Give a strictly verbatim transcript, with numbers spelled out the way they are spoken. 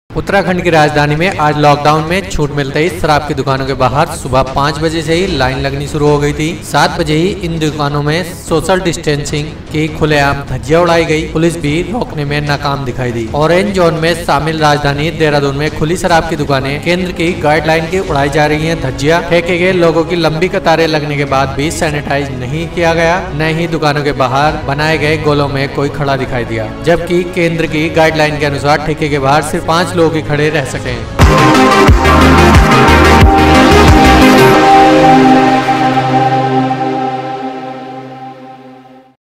उत्तराखंड की राजधानी में आज लॉकडाउन में छूट मिलते ही शराब की दुकानों के बाहर सुबह पाँच बजे से ही लाइन लगनी शुरू हो गई थी। सात बजे ही इन दुकानों में सोशल डिस्टेंसिंग की खुलेआम धज्जियां उड़ाई गई। पुलिस भी रोकने में नाकाम दिखाई दी। ऑरेंज जोन में शामिल राजधानी देहरादून में खुली शराब की दुकानें केंद्र की गाइडलाइन की उड़ाई जा रही है धज्जियां। फेंके गए लोगों की लंबी कतारें लगने के बाद भी सैनिटाइज नहीं किया गया, न ही दुकानों के बाहर बनाए गए गोलों में कोई खड़ा दिखाई दिया, जबकि केंद्र की गाइडलाइन के अनुसार ठेके के बाहर सिर्फ पाँच लोग ही खड़े रह सकें।